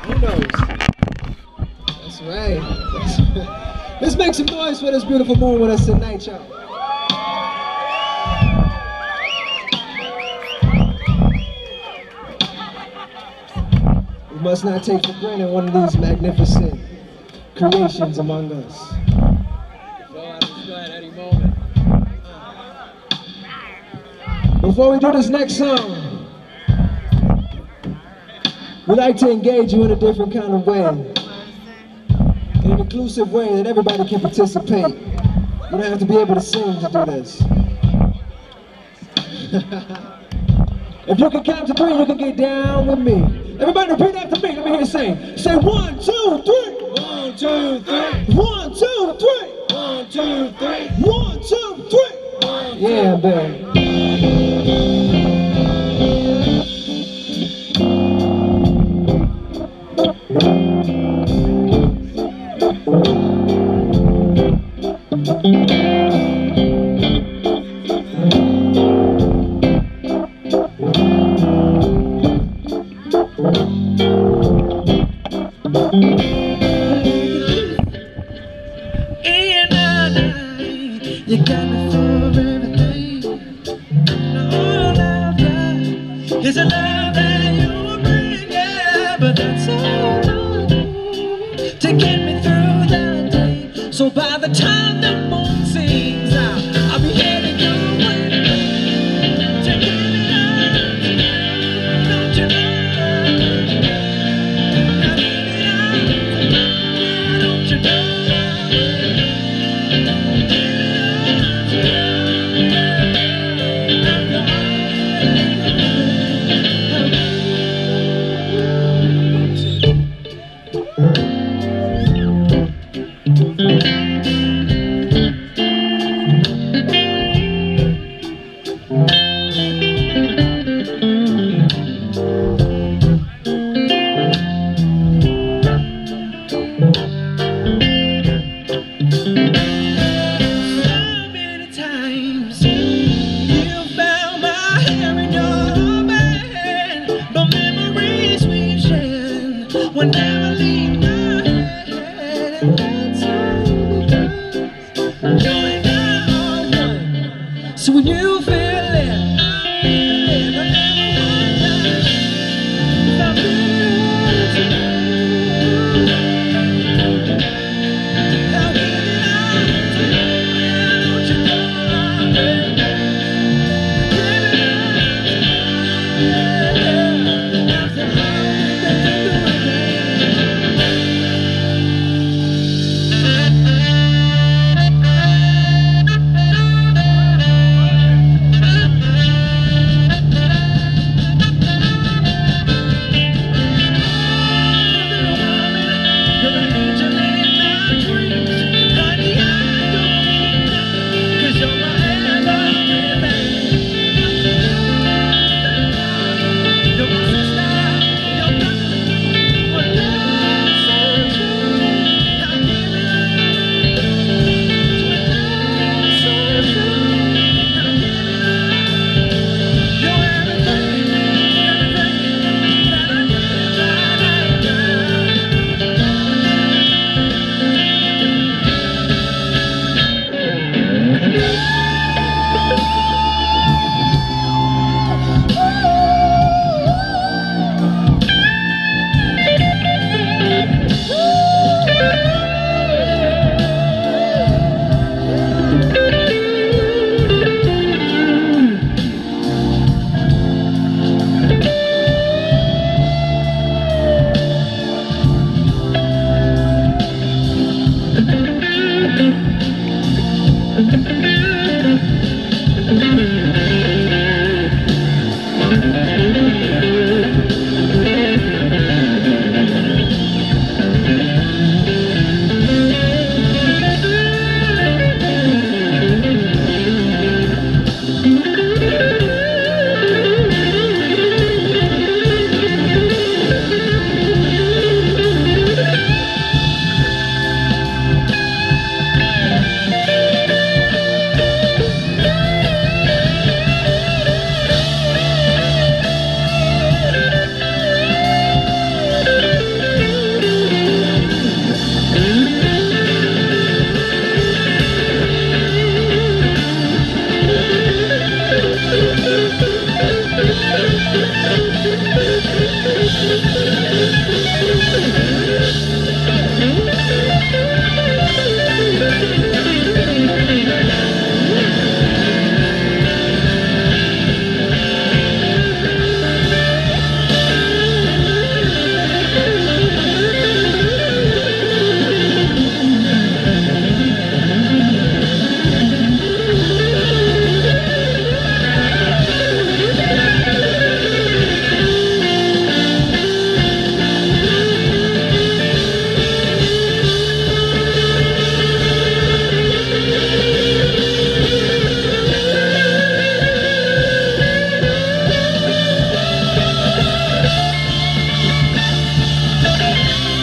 Who knows? That's right. That's right. Let's make some noise for this beautiful moon with us tonight, y'all. We must not take for granted one of these magnificent creations among us. Before we do this next song, we like to engage you in a different kind of way, in an inclusive way that everybody can participate. You don't have to be able to sing to do this. If you can count to 3, you can get down with me. Everybody repeat after me. Let me hear you sing. Say 1, 2, 3. 1, 2, 3. 1, 2, 3. 1, 2, 3. 1, 2, 3. Yeah, baby. You got me for everything. All I've got is a love that you bring, yeah. But that's all I need to get me through the day. So by the time the moon sings out, I'll be heading your way. To give it up to you, don't you know? I'll give it up to you, don't you know? Never leave my head, and that's all because you and I are one. So when you feel it, I feel it. I never want to stop feeling you. I'll give it all to you, don't you know, baby? Give it all to you, after all we've been through.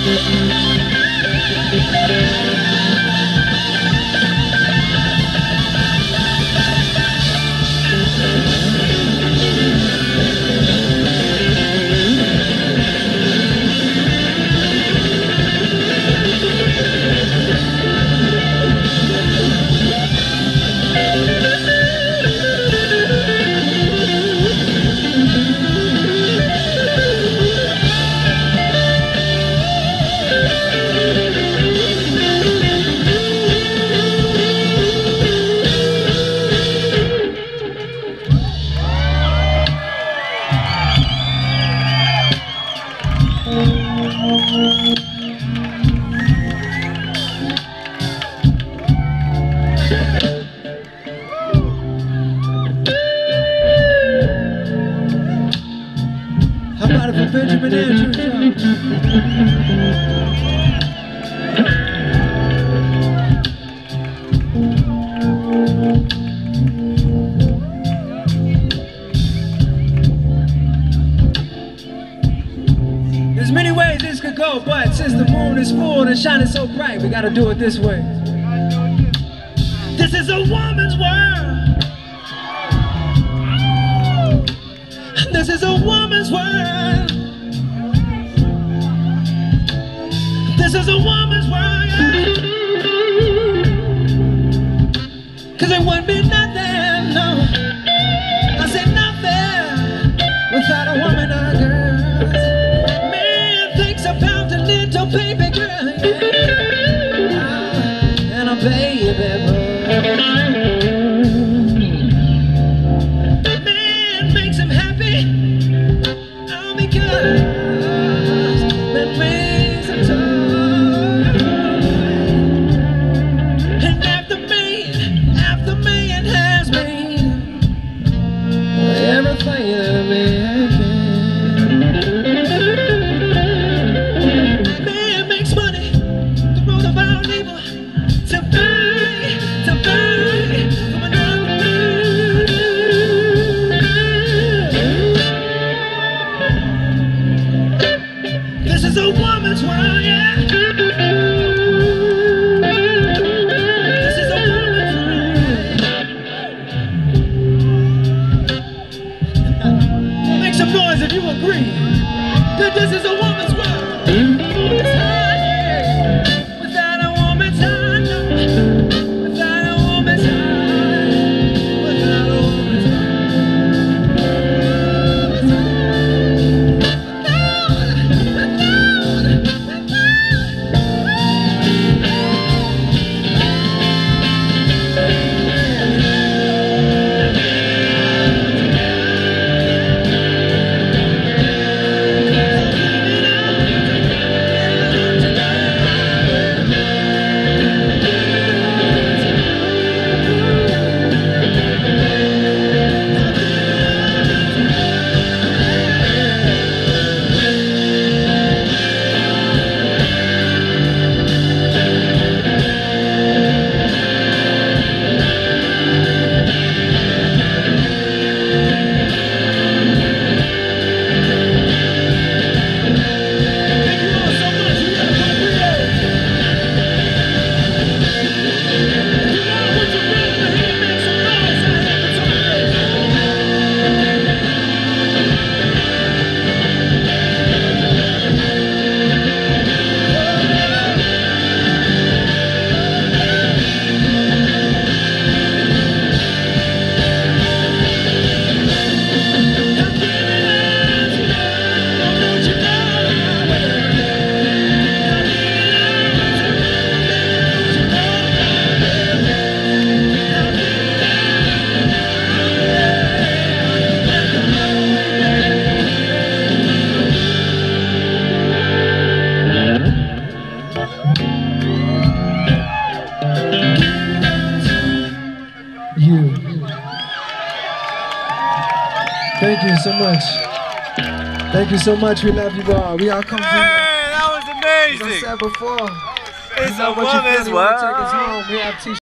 How about it for Benjamin Andrews, There's many ways this could go, but since the moon is full and shining so bright, we gotta do it this way. This is a woman's world. This is a woman's world. This is a woman's world. Cause it wouldn't be nothing, no. I said nothing without a woman or girl. Man thinks about the little baby girl, yeah. And a baby boy. This is a woman's world, yeah. This is a woman's world. Make some noise if you agree that this is a woman's world. Without a woman's hand, no. Without a woman's hand, without a woman's hand. Thank you so much. Thank you so much. We love you all. We all come through. Hey, that was amazing. As I said before, It's a woman's world. Take us home. We have t-shirts.